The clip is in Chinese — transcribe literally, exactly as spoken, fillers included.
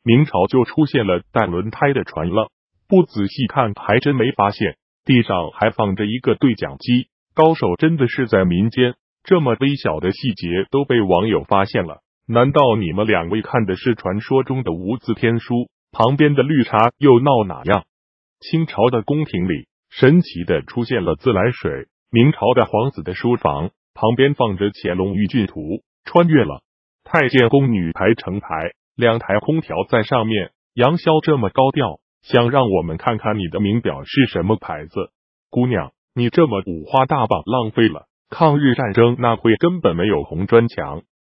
明朝就出现了带轮胎的船了。不仔细看还真没发现，地上还放着一个对讲机，高手真的是在民间，这么微小的细节都被网友发现了。难道你们两位看的是传说中的无字天书？旁边的绿茶又闹哪样？清朝的宫廷里神奇的出现了自来水，明朝的皇子的书房旁边放着乾隆御骏图，穿越了太监宫女排成排，两台空调在上面，杨逍这么高调，想让我们看看你的名表是什么牌子。姑娘，你这么五花大绑浪费了，抗日战争那会根本没有红砖墙，